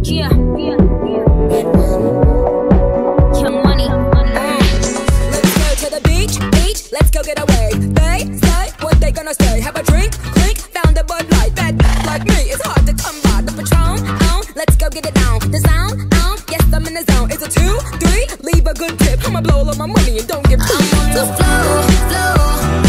Yeah, yeah, yeah. Young money. Let's go to the beach, let's go get away. They say what they gonna say. Have a drink, clink, found a Bud Light. Bad like me, it's hard to come by. The Patron, let's go get it down. The sound, yes I'm in the zone. It's a 2, 3, leave a good tip. I'ma blow all of my money and don't give. I'm on the flow, flow.